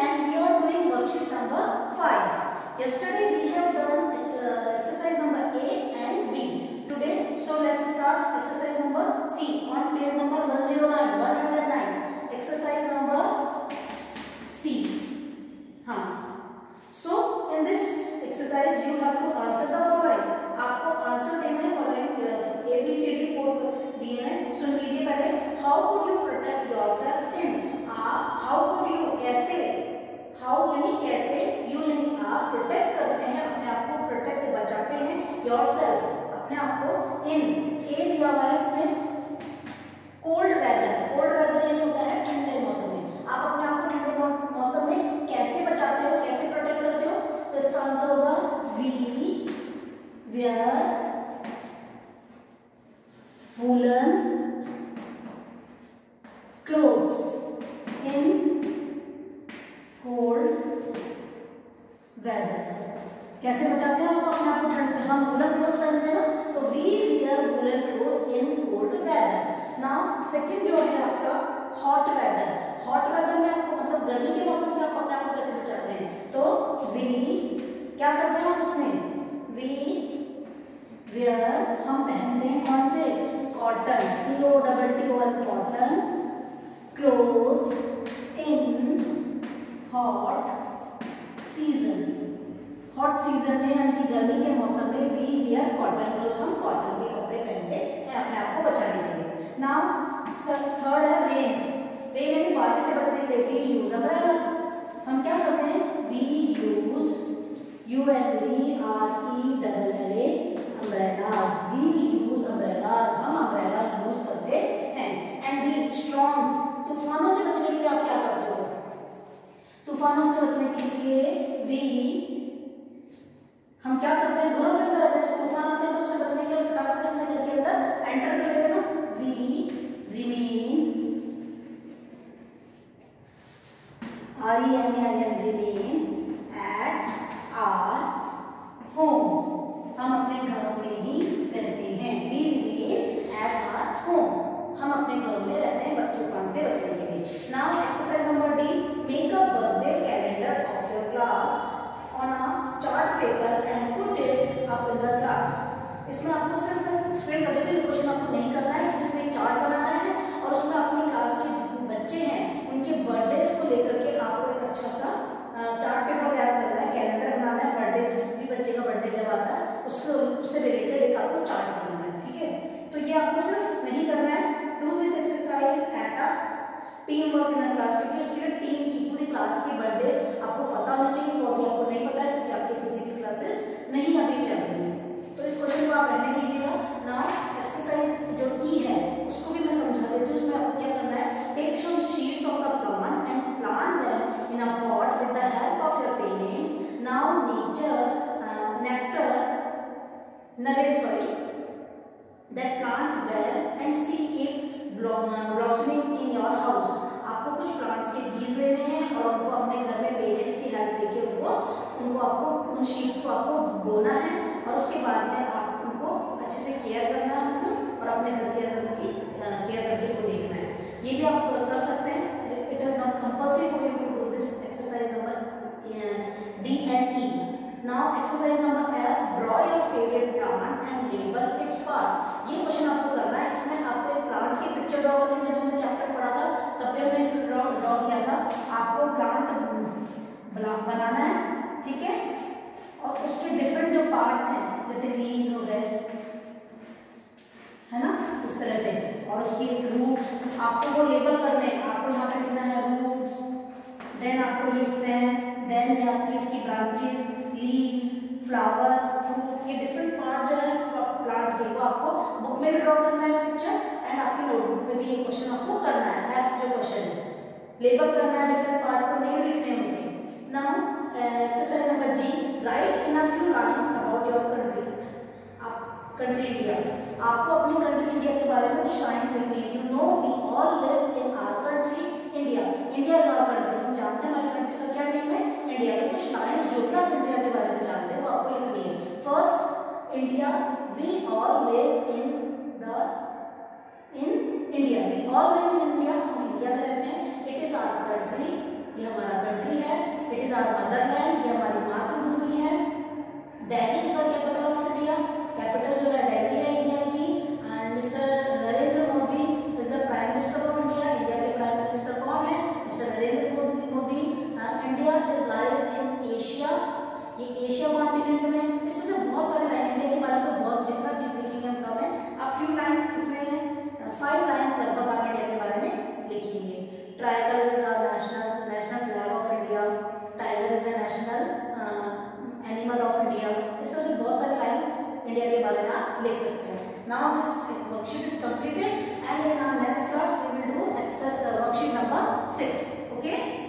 and we are doing worksheet number 5. Yesterday we have done exercise number A and B. Today, so let's start exercise number C on page number 109. Exercise number C. So in this exercise you have to answer the following. आपको answer देना है following A B C D 4 दिए हैं. सुन लीजिए पहले. How could you protect yourself in? How could you कैसे? How यानी कैसे, you यानी आप प्रोटेक्ट करते हैं अपने आप को, प्रोटेक्ट बचाते हैं yourself अपने आप को in A दिया हुआ है इसमें कोल्ड वेदर. कोल्ड वेदर यानी होता है ठंडे मौसम में. आप अपने आप को ठंडे मौसम में कैसे बचाते हो, कैसे प्रोटेक्ट करते हो? तो इसका आंसर होगा we wear woolen clothes in cold weather. कैसे बचाते हैं आप अपने आप को ठंड से? हम वूलन क्लोथ्स पहनते हैं ना, तो we wear woolen clothes in cold weather. Now second जो है आपका हॉट वेदर. हॉट वेदर में आपको मतलब गर्मी के मौसम से आप अपने आप को कैसे बचाते हैं? तो we क्या करते हैं आप उसमें? we wear हम पहनते हैं कौन से? Cotton, COTTON cotton clothes in hot season. Hot season में यानी कि गर्मी के मौसम में वी वियर कॉटन क्लोथ्स, हम कॉटन के कपड़े पहनते हैं अपने आप को बचाने के लिए. नाउ थर्ड है रेन्स. रेन यानी बारिश से बचने के लिए वी यूज अम्ब्रेला. हम क्या करते हैं? We use UNVRELLA umbrellas. We use umbrellas, हम अम्ब्रेला यूज करते हैं. एंड डी स्टॉर्म्स, तूफानों से बचने के लिए आप क्या करते हो? तूफानों से बचने के लिए वी हम क्या करते हैं? घरों के अंदर रहते हैं. तूफान आते हैं तो उससे बचने के लिए फटाफट से अपने घर के अंदर एंटर कर लेते हैं ना. We remain REMAIN remain at our home. हम अपने घरों में ही रहते हैं. We remain at our home, हम अपने घरों में रहते हैं तूफान से बचने के लिए. Now exercise number D. Make a birthday calendar of your class on a chart paper and put it up in the class. इसमें आपको सिर्फ एक्सप्लेन कर देती हूँ, क्वेश्चन आपको नहीं करना है क्योंकि इसमें एक चार्ट बनाना है और उसमें अपनी क्लास के जो बच्चे हैं उनके बर्थडेज को लेकर के आपको एक अच्छा सा चार्ट पेपर तैयार करना है, कैलेंडर बनाना है. बर्थडे जिस भी बच्चे का बर्थडे जब आता है उससे रिलेटेड एक आपको चार्ट बनाना है. ठीक है, तो ये आपको सिर्फ नहीं करना है. Do this exercise at a team work in a class, क्योंकि उसके लिए टीम की पूरी क्लास की बर्थडे आपको पता होना चाहिए. वो अभी आपको नहीं पता है क्योंकि आपकी फिजिकल क्लासेस नहीं अभी चल रही है. तो इस क्वेश्चन को आप रहने दीजिएगा. नाउ एक्सरसाइज जो ई है उसको भी मैं समझा देती हूँ. उसमें आपको क्या करना है? Take some sheets of the plant and plant them in a pot with the help of your parents. Now that plant well and see it blossoming in your house. आपको कुछ प्लांट्स के बीज लेने हैं और उनको अपने घर में पेरेंट्स की हेल्प लेके उनको आपको उन शीट्स को आपको बोना है और उसके बाद में आप उनको अच्छे से केयर करना है उनको और अपने घर के अंदर उनकी केयर करने को देखना है. ये भी आप कर सकते हैं. It is not compulsory for you to do this exercise number D and E. Now exercise number F. Draw your favorite plant and label its part. ये क्वेश्चन आपको करना है. इसमें आपको एक प्लांट की पिक्चर ड्रॉ करनी. जब हमने चैप्टर पढ़ा था तब भी हमने ड्रॉ किया था. आपको प्लांट बनाना है. ठीक है, और उसके डिफरेंट जो पार्ट्स हैं जैसे लीव्स हो गए है ना, इस तरह से, और उसकी रूट्स आपको वो लेबल करने हैं. आपको यहाँ पे लिखना है रूट्स, देन आपको ये स्टेम, देन ये आपकी इसकी ब्रांचेस, लीव्स, फ्लावर, फ्रूट, ये डिफरेंट पार्ट जो है प्लांट के को आपको बुक में भी ड्रॉ करना है पिक्चर एंड आपकी नोटबुक में भी ये क्वेश्चन आपको करना है. एफ जो क्वेश्चन है लेबल करना है डिफरेंट पार्ट को, नेम लिखने होंगे. Now exercise number G. Write in a few lines about your country. Country India. आपको अपनी कंट्री इंडिया के बारे में कुछ लाइंस लिखनी है. You know we all live in our country India. India is our country. हम जानते हैं हमारी कंट्री का क्या नेम है? इंडिया. तो कुछ लाइंस जो भी आप इंडिया के बारे में जानते हैं वो आपको लिखनी है. First India. We all live in India. We all live in India. हम इंडिया में रहते हैं. It is our country. ये हमारा कंट्री है. मदरलैंड, ये हमारी मातृभूमि है। Delhi is the capital of India, capital जो है दिल्ली है इंडिया की। And Mister Narendra Modi is the prime minister of India, India के प्राइम मिनिस्टर कौन है? Mister Narendra Modi. India is lies in Asia, ये एशिया कॉन्टिनेंट में। इसमें से बहुत सारे लाइन इंडिया के बारे में तो बहुत जितना चीज लिखेंगे हम कम है। आप फ्यू लाइंस इसमें 5 लाइंस लगभग आप इंडिया के बारे में लिखेंगे। Tiger is the national flag of India, tiger is the national animal of India. इसमें से बहुत सारे लाइन इंडिया के बारे में आप लिख सकते हैं। Now this worksheet is completed and in our next class we will do exercise worksheet number 6। Okay.